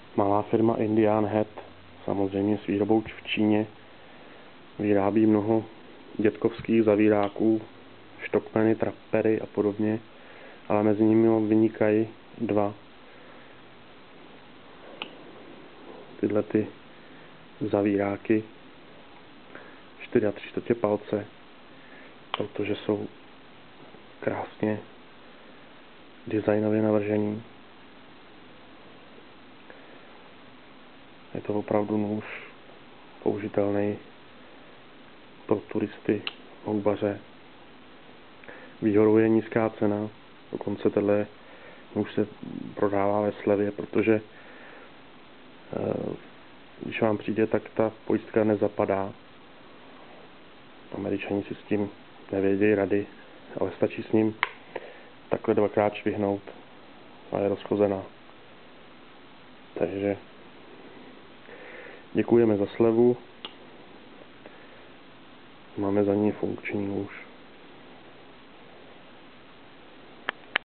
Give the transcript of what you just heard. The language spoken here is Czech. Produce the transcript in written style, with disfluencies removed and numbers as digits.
Malá firma Indian Head, samozřejmě s výrobou v Číně, vyrábí mnoho dětkovských zavíráků, štokmeny, trapery a podobně, ale mezi nimi vynikají dva. Tyhle ty zavíráky 4 3/4 palce, protože jsou krásně designově navržený. Je to opravdu nůž použitelný pro turisty, houbaře. Výhodou je nízká cena, dokonce tenhle nůž se prodává ve slevě, protože když vám přijde, tak ta pojistka nezapadá. Američani si s tím nevědějí rady, ale stačí s ním takhle dvakrát švihnout a je rozchozená. Takže děkujeme za slevu. Máme za ní funkční nůž.